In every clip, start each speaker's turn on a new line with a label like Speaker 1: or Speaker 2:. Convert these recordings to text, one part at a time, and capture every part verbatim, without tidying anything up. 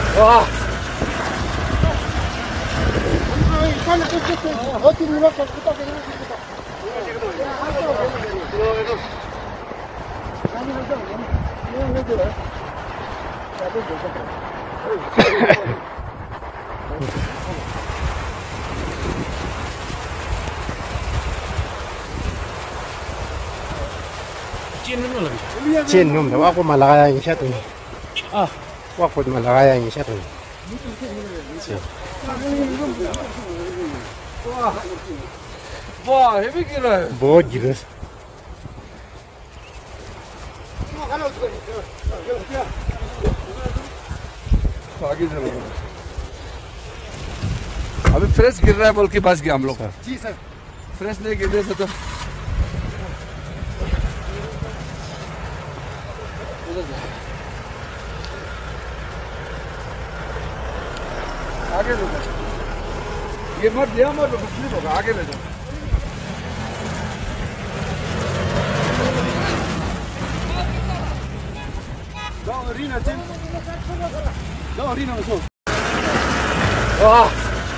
Speaker 1: 와.
Speaker 2: Chin num da ako malakaya yung siya to.
Speaker 1: Ah,
Speaker 2: Wako malakaya yung siya to.
Speaker 1: 와. 와, 헤비기라.
Speaker 2: Bo giras.
Speaker 1: आगे चलो। अभी fresh गिर रहा है बोल के पास गया हम लोग।
Speaker 2: जी सर।
Speaker 1: फ्रेश नहीं गिरने से तो आगे ले जाओ। ये मत दिया मत स्लिप होगा, आगे ले जाओ।
Speaker 2: Go arena Tim. Go arena so.
Speaker 1: 와.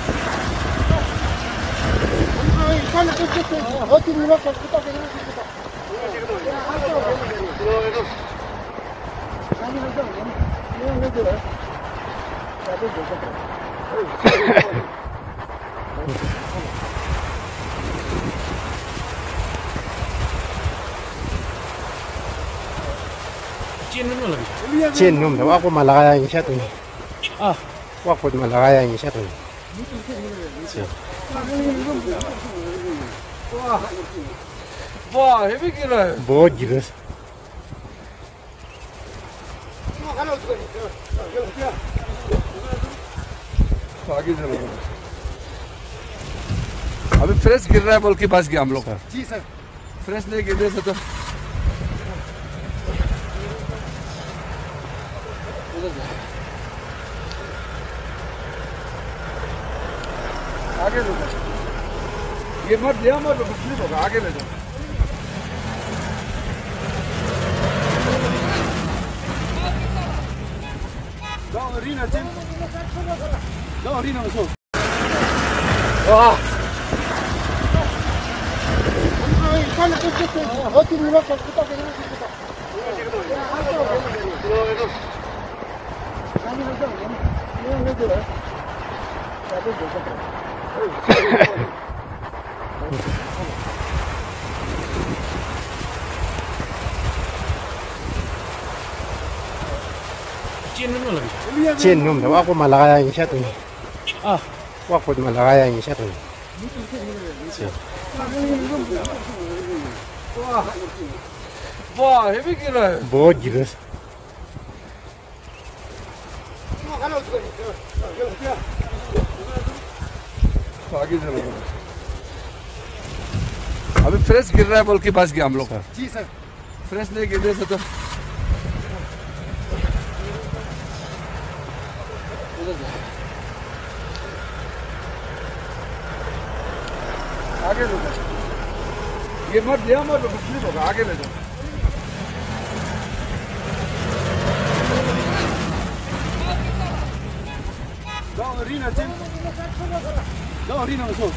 Speaker 2: Chin num da ako malakaya yung siya to.
Speaker 1: Ah,
Speaker 2: Wako malakaya yung siya to.
Speaker 1: 와. 와, 헤비기라.
Speaker 2: Bo giras.
Speaker 1: आगे चलो। अभी फ्रेश गिर रहा है बोल के पास गया हम लोग।
Speaker 2: जी सर।
Speaker 1: फ्रेश नहीं गिरने से तो आगे ले जाओ। ये मत दिया मत स्लिप होगा, आगे ले जाओ।
Speaker 2: Go arena Tim. Go arena so.
Speaker 1: 와.
Speaker 2: Chin num da ako malakaya yung siya to.
Speaker 1: Ah,
Speaker 2: Wako malakaya yung siya to.
Speaker 1: 와. 와, 헤비기라.
Speaker 2: Bo giras.
Speaker 1: आगे चलो। अभी फ्रेश गिर रहा है बोल के पास गया हम लोग।
Speaker 2: जी सर।
Speaker 1: फ्रेश नहीं गिरने से तो आगे ले जाओ। ये मत दिया मत स्लिप होगा, आगे ले जाओ।
Speaker 2: Go arena Tim. Go arena so.